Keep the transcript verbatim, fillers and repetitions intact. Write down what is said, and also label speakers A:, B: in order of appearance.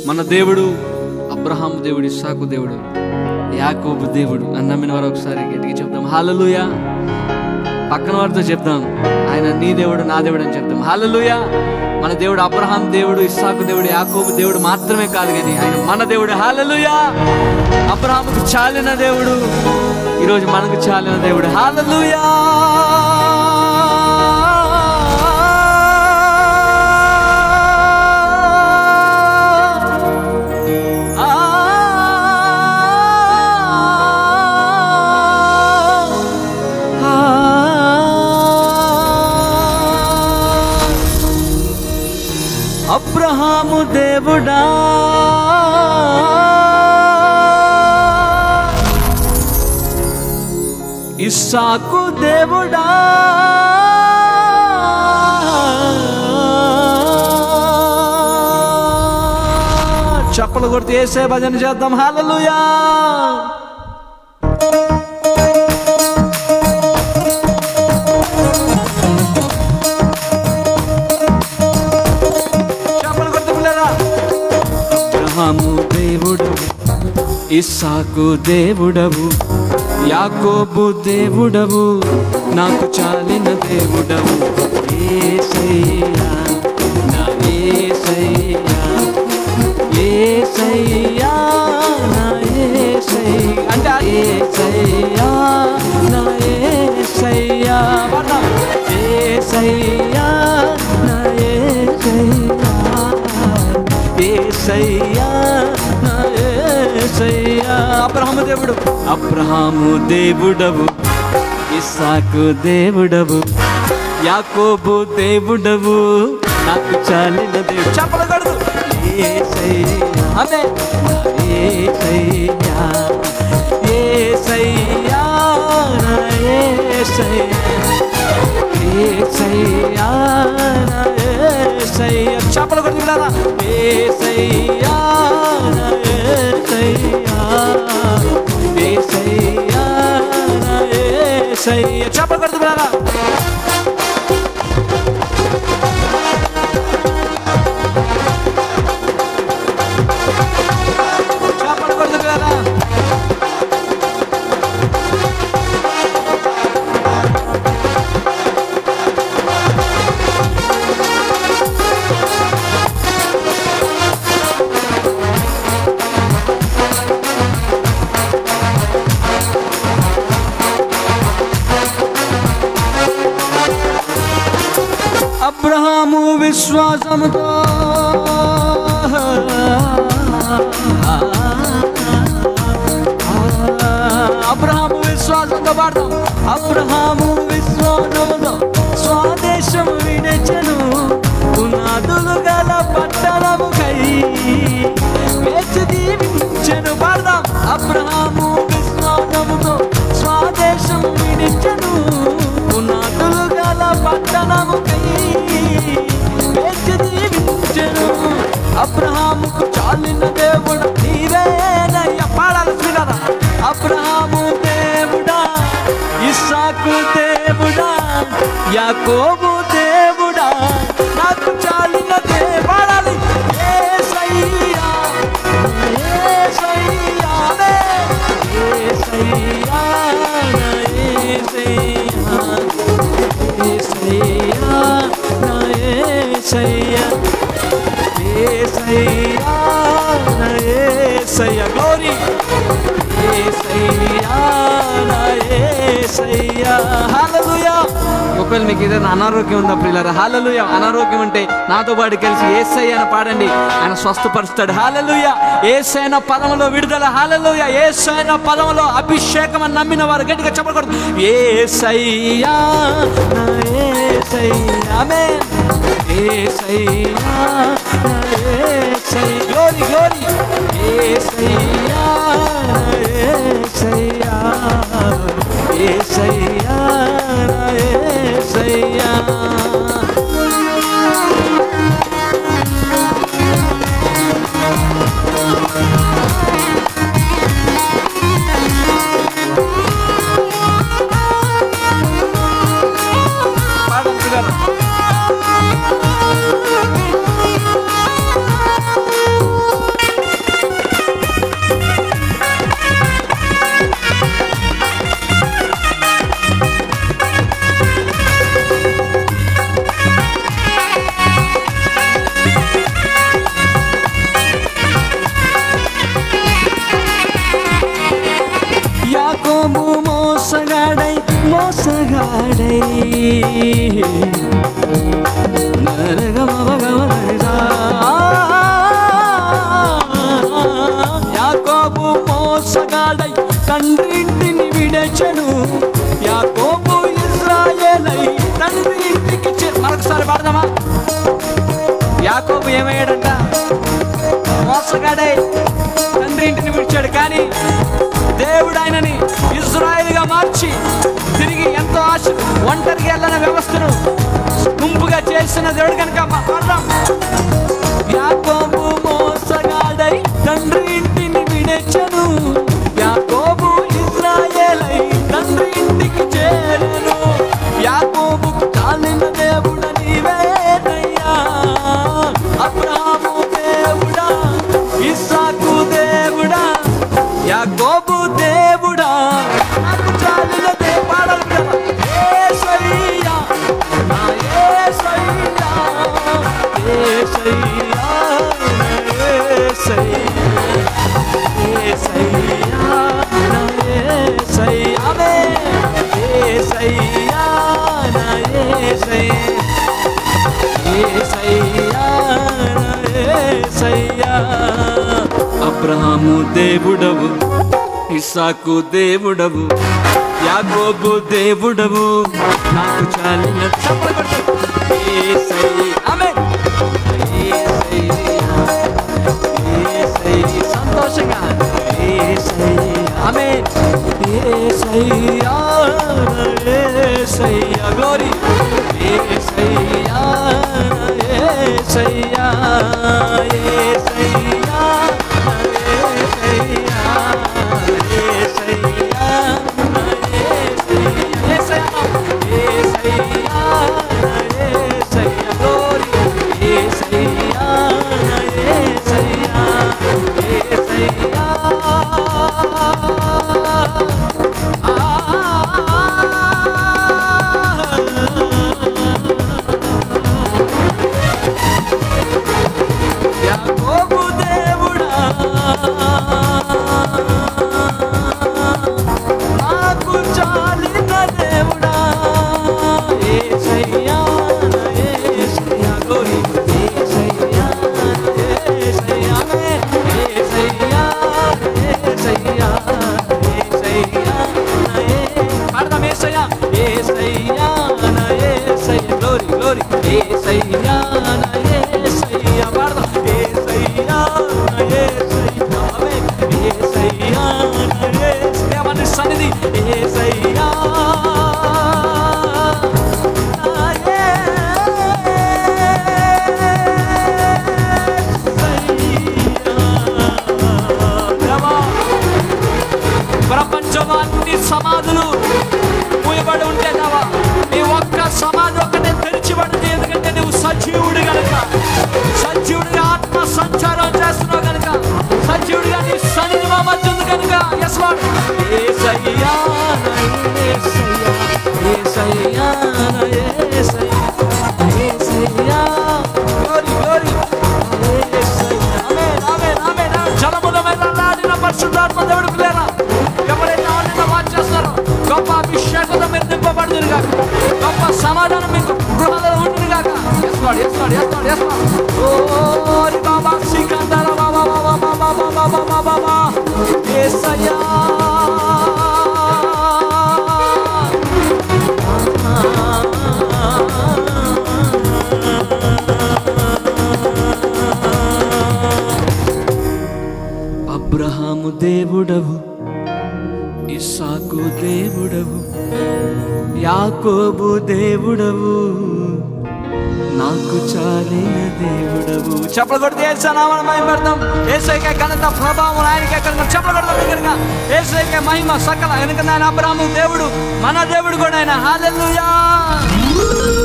A: మన దేవుడు అబ్రహాము దేవుడు, ఇస్సాకు దేవుడు, యాకోబు దేవుడు అని నమ్మిన వారు ఒకసారి గట్టిగా చెప్తాం హల్లెలూయా. పక్కన వారితో చెప్తాం ఆయన నీ దేవుడు నా దేవుడు అని చెప్తాం హల్లెలూయా. మన దేవుడు అబ్రహాం దేవుడు, ఇస్సాకు దేవుడు, యాకోబు దేవుడు మాత్రమే కాదు కానీ ఆయన మన దేవుడు హల్లెలూయా. అబ్రహాముకు చాలిన దేవుడు ఈరోజు మనకు చాలిన దేవుడు హల్లెలూయా. అబ్రహాము దేవుడా, ఇస్సాకు దేవుడా, చప్పలు కొడితే యేసే భజన చేద్దాం హల్లెలూయా. అబ్రహాము దేవుడు, ఇస్సాకు దేవుడవు, యాకోబు దేవుడవు, నాకు చాలిన దేవుడవు యేసయ్యా, నా యేసయ్యా, యేసయ్యా, నా యేసయ్యా, అంటే యేసయ్యా, నా యేసయ్యా, యేసయ్యా, నా యేసయ్యా, యేసయ్యా, నా యేసయ్యా. అబ్రహాము దేవుడు, అబ్రహాము దేవుడవు, ఇస్సాకు దేవుడవు, యాకోబు దేవుడవు, నాకు చాలిన దేవుడు. చప్పలు కొడుతూ యేసయ్యా, ఆమేన్, యేసయ్యా, యేసయ్యా, నా యేసయ్యా, యేసయ్యా, నా యేసయ్యా. చప్పలు కొడుతున్నారా యేసయ్యా, నా యేసయ్యా, యేసయ్యా, నా యేసయ్యా. చప్పలు కొడుతున్నారా చప్పలు కొడుతున్నారా. అబ్రహాము విశ్వాసముతో అబ్రహాము విశ్వాసంతో పాడతాం. అబ్రహాము విశ్వాసముతో స్వదేశము విడిచెను, పునాదులు గల పట్టణముకై వేచి దీవించెను. పాడదాం. అబ్రహాము విశ్వాసముతో స్వదేశం విడిచెను, పునాదులు గల పట్టణముకై వేచి దీవించెను. అబ్రహాముకు చాలిన దేవుడు నీవేనయ్యా. పాడాల్సిన అబ్రహాము దేవుడా, ఇస్సాకు దేవుడా, యాకోబు దేవుడా, నాకు చాలిన దేవాడాలి యేసయ్యా, యేసయ్యా, యేసయ్యా, యేసయ్యా, యేసయ్యా, నా యేసయ్యా, యేసయ్యా, నా యేసయ్యా. గ్లోరీ యేసయ్యా, నా యేసయ్యా. హల్లెలూయా. ఒకవేళ మీకు ఏదైనా అనారోగ్యం ఉందా ప్రియులారా? హల్లెలూయా. అనారోగ్యం ఉంటే నాతో పాటు కలిసి యేసయ్య అని పాడండి, ఆయన స్వస్థపరుస్తాడు. హల్లెలూయా. యేసయ్య పదములో విడుదల. హల్లెలూయా. యేసయ్య పదములో అభిషేకం అని నమ్మిన వారు గట్టిగా చెప్పకూడదు. యేసయ్యా, నా యేసయ్యా, ఆమేన్. యేసయ్యా, నా యేసయ్యా. Glory glory. యేసయ్యా, నా యేసయ్యా, యేసయ్యా, నా యేసయ్యా. యాకోబు మోసగాడై తండ్రింటిని విడచెను, యాకోబు ఇశ్రాయేలై తండ్రి ఇంటికి చే మరొకసారి పాడదామా? యాకోబు ఏమయ్యాడంట? మోసగాడై తండ్రి ఇంటిని విడిచాడు, కానీ దేవుడు ఆయనని ఇశ్రాయేలుగా మార్చి తిరిగి ఎంతో ఆశ ఒంటరికి వెళ్ళిన వ్యవస్థను గుంపుగా చేసిన దేవుడు కనుక పాడదాం. యాకోబు మోసగాడై తండ్రి ఇంటిని విడచెను, యాకోబు ఇశ్రాయేలై తండ్రి ఇంటికి చేరెను. యాకోబుకు చాలిన దేవుడ నీవేనయ్యా, అబ్రాహాము దేవుడా, ఇస్సాకు దేవుడా, యాకోబు దేవుడా, నాకు చాలిన దేవాడలు యేసయ్యా, నా యేసయ్యా, యేసయ్యా, యేసయ్యా, నా యేసయ్యా, యేసయ్యా, నా యేసయ్యా, యేసయ్యా, నా యేసయ్యా. అబ్రహాము దేవుడవు, ఇస్సాకు దేవుడవు, యాకోబు దేవుడవు, నాకు చాలిన సంతోషంగా గ్లోరీ సన్నిధి యేసయ్యా, ప్రపంచమాన్ని సమాధులు మూయబడి ఉంటే నావా నీ ఒక్క సమాధి ఒక్కటే తెరిచిబడింది. ఎందుకంటే నువ్వు సజీవుడు కనుక, సజీవుడిగా ఆత్మ సంచారం చేస్తున్నావు కనుక, సజీవుడిగా నీ సన్నిధి మా మధ్య ఉంది కనుక. Yes Lord, Yesayya, Yesayya, Yesayya, Yesayya, Yesayya, glory glory, Yesayya. ఆమేన్ ఆమేన్ ఆమేన్. జలముల మీద నాడిన పరిశుద్ధాత్మ దేవుడు పిల్లరా, ఎవరైతే ఆడిన వాచ్ చేస్తారో గొప్ప అభిషేకంతో మీరు నింపబడుదురు గాక, గొప్ప సమాధానం మీకు గృహాలలో ఉంటుంది గాక. Yes Lord, yes Lord, yes Lord, yes Lord. ఓ రి బాబా సికందర బాబా బాబా బాబా బాబా బాబా యేసయ్యా. అబ్రహాము దేవుడవు, ఇస్సాకు దేవుడవు, యాకోబు దేవుడవు, నాకు చాలిన దేవుడవు. చెప్పలు కొడితే యేసునామమున మహిమ పెడతాం. యేసుకే ఘనత ప్రభావం ఆయనకే కలుగును. చెప్పలు కొడతాం దగ్గరగా. యేసుకే మహిమ సకల. ఎందుకంటే ఆయన అబ్రహాము దేవుడు, మన దేవుడు కూడా ఆయన. హల్లెలూయా.